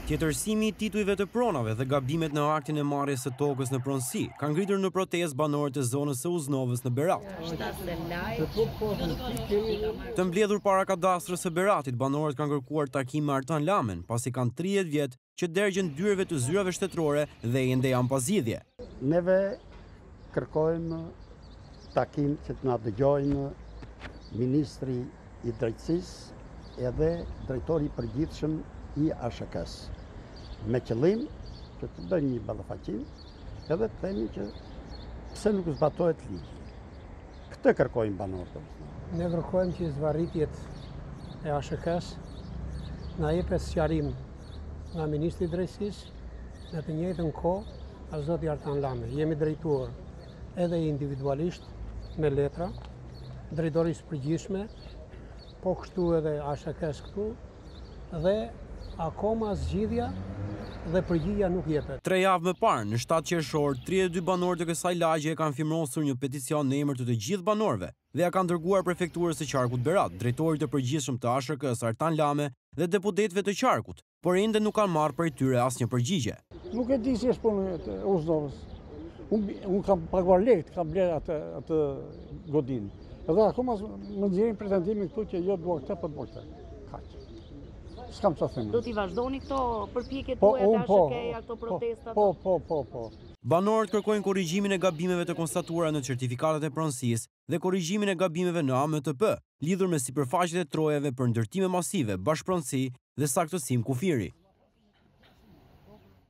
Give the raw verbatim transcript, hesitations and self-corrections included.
Tjetërsimi i titujve të pronave dhe gabimet në aktin e marrjes së tokës në pronësi kanë ngritur në protestë banorët e zonës së Uznovës në Berat. Të mbledhur para kadastrës së Beratit, banorët kanë kërkuar takim me Artan Lamen, pasi kanë tridhjetë vjet që dergjen dyreve të zyrave shtetërore dhe ende janë pa zgjidhje. Neve kërkojmë takim që të na dëgjojnë Ministri i Drejtësisë edhe drejtori i përgjithshëm i A S K-s, me qëllim që të bëjmë një ballafaqim edhe të themi që pse nuk zbatohet ligji. Këtë kërkojmë banorët. Ne kërkojmë që zvarritjet e A S K-s na jepet sqarim nga Ministri i Drejtësisë në të njëjtën kohë as zoti Artan Lame. Jemi drejtuar edhe individualisht me letra, drejtorisë përgjithshme, po kështu edhe A S K-s këtu, dhe akoma zgjidhja dhe përgjigjja nuk jepet. Tre javë më parë, në shtatë qershor, tridhjetë e dy banorë të kësaj lagje e kanë firmosur një peticion në emër të të gjithë banorëve dhe ja kanë dërguar prefekturës së qarkut Berat, drejtorit të përgjithshëm të A S K-s Artan Lame dhe deputetëve të qarkut, por ende nuk kanë marrë prej tyre asnjë përgjigje. Nuk e di si është punë e Uznovës. Unë un kam paguar lekë, kam bler atë atë godinë. Edhe akoma më nxjerrin pretendimin këtu që jo dua këtë, po dua këtë. Kaq. S'kam çfarë them. Do t'i vazhdoni këto përpjekjet Po, tuaja unë po, të A S K-ja, këto protesta? Po, po, po, po. Banorët kërkojnë korrigjimin e gabimeve të konstatuara në certifikatat e pronësisë dhe korrigjimin e gabimeve në A M T P, lidhur me sipërfaqet e trojave për ndërtime masive, bashkëpronësi dhe saktësim kufiri.